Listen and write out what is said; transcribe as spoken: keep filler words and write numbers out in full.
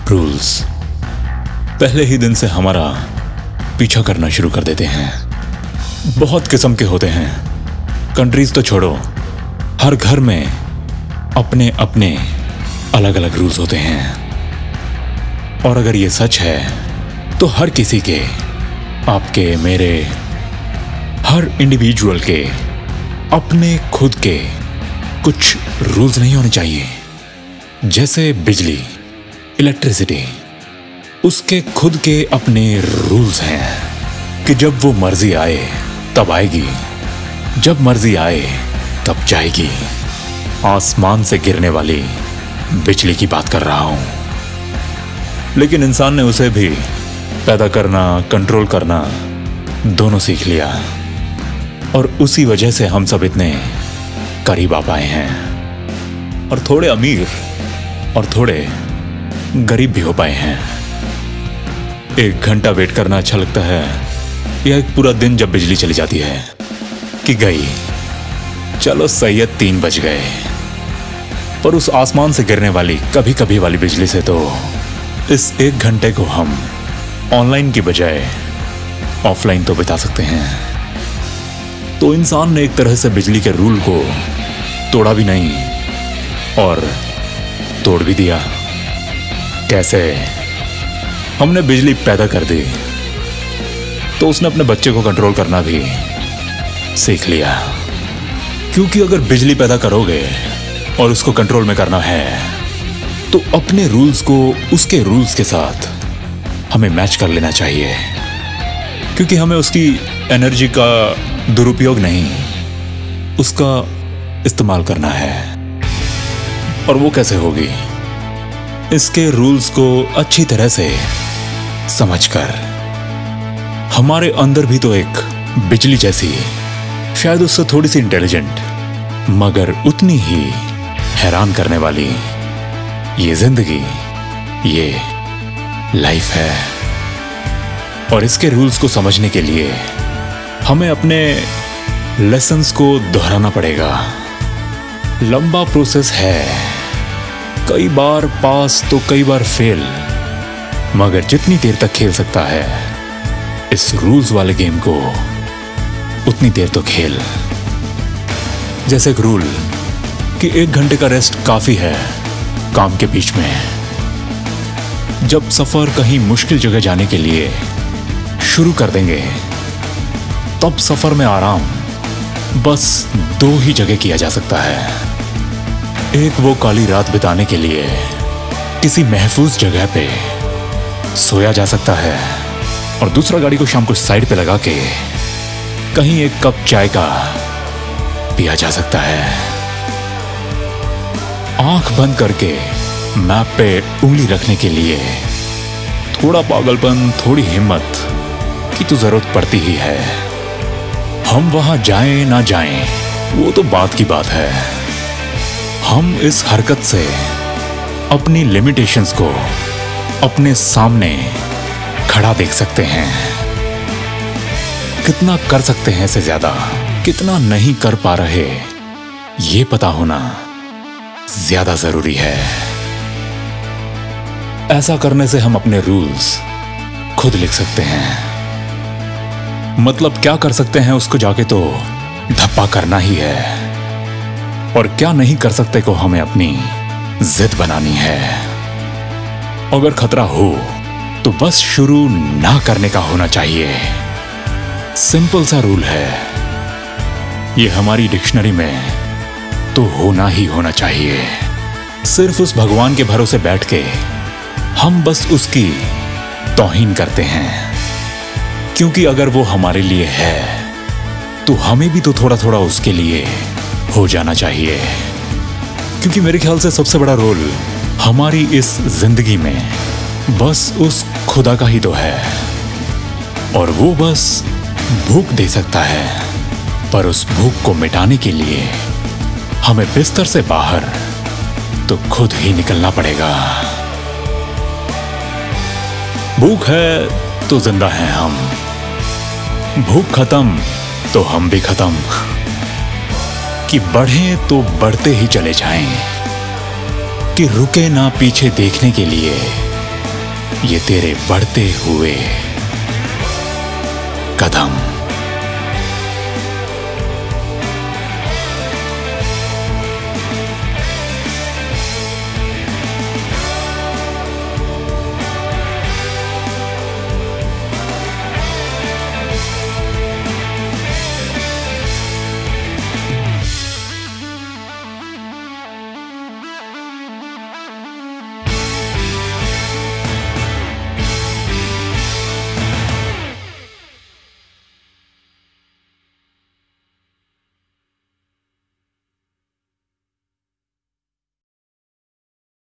Rules पहले ही दिन से हमारा पीछा करना शुरू कर देते हैं। बहुत किस्म के होते हैं। कंट्रीज तो छोड़ो, हर घर में अपने अपने अलग अलग रूल्स होते हैं। और अगर ये सच है तो हर किसी के, आपके, मेरे, हर इंडिविजुअल के अपने खुद के कुछ रूल्स नहीं होने चाहिए। जैसे बिजली, इलेक्ट्रिसिटी, उसके खुद के अपने रूल्स हैं कि जब वो मर्जी आए तब आएगी, जब मर्जी आए तब जाएगी। आसमान से गिरने वाली बिजली की बात कर रहा हूं। लेकिन इंसान ने उसे भी पैदा करना, कंट्रोल करना दोनों सीख लिया, और उसी वजह से हम सब इतने करीब आ पाए हैं और थोड़े अमीर और थोड़े गरीब भी हो पाए हैं। एक घंटा वेट करना अच्छा लगता है या एक पूरा दिन जब बिजली चली जाती है कि गई, चलो सही है तीन बज गए। पर उस आसमान से गिरने वाली कभी कभी वाली बिजली से तो इस एक घंटे को हम ऑनलाइन की बजाय ऑफलाइन तो बिता सकते हैं। तो इंसान ने एक तरह से बिजली के रूल को तोड़ा भी नहीं और तोड़ भी दिया। कैसे? हमने बिजली पैदा कर दी तो उसने अपने बच्चे को कंट्रोल करना भी सीख लिया। क्योंकि अगर बिजली पैदा करोगे और उसको कंट्रोल में करना है तो अपने रूल्स को उसके रूल्स के साथ हमें मैच कर लेना चाहिए। क्योंकि हमें उसकी एनर्जी का दुरुपयोग नहीं, उसका इस्तेमाल करना है। और वो कैसे होगी? इसके रूल्स को अच्छी तरह से समझकर। हमारे अंदर भी तो एक बिजली जैसी, शायद उससे थोड़ी सी इंटेलिजेंट मगर उतनी ही हैरान करने वाली ये जिंदगी, ये लाइफ है। और इसके रूल्स को समझने के लिए हमें अपने लेसन्स को दोहराना पड़ेगा। लंबा प्रोसेस है, कई बार पास तो कई बार फेल, मगर जितनी देर तक खेल सकता है इस रूल्स वाले गेम को उतनी देर तो खेल। जैसे एक रूल कि एक घंटे का रेस्ट काफी है काम के बीच में। जब सफर कहीं मुश्किल जगह जाने के लिए शुरू कर देंगे तब सफर में आराम बस दो ही जगह किया जा सकता है। एक वो काली रात बिताने के लिए किसी महफूज जगह पे सोया जा सकता है, और दूसरा गाड़ी को शाम को साइड पे लगा के कहीं एक कप चाय का पिया जा सकता है। आंख बंद करके मैप पे उंगली रखने के लिए थोड़ा पागलपन, थोड़ी हिम्मत की तो जरूरत पड़ती ही है। हम वहां जाएं ना जाएं वो तो बात की बात है। हम इस हरकत से अपनी लिमिटेशंस को अपने सामने खड़ा देख सकते हैं। कितना कर सकते हैं इससे ज्यादा, कितना नहीं कर पा रहे ये पता होना ज्यादा जरूरी है। ऐसा करने से हम अपने रूल्स खुद लिख सकते हैं। मतलब क्या कर सकते हैं उसको जाके तो धप्पा करना ही है, और क्या नहीं कर सकते को हमें अपनी जिद बनानी है। अगर खतरा हो तो बस शुरू ना करने का होना चाहिए। सिंपल सा रूल है, ये हमारी डिक्शनरी में तो होना ही होना चाहिए। सिर्फ उस भगवान के भरोसे बैठ के हम बस उसकी तौहीन करते हैं, क्योंकि अगर वो हमारे लिए है तो हमें भी तो थोड़ा थोड़ा उसके लिए हो जाना चाहिए। क्योंकि मेरे ख्याल से सबसे बड़ा रोल हमारी इस जिंदगी में बस उस खुदा का ही तो है, और वो बस भूख दे सकता है। पर उस भूख को मिटाने के लिए हमें बिस्तर से बाहर तो खुद ही निकलना पड़ेगा। भूख है तो जिंदा हैं हम, भूख खत्म तो हम भी खत्म। कि बढ़े तो बढ़ते ही चले जाएं, कि रुके ना पीछे देखने के लिए ये तेरे बढ़ते हुए कदम।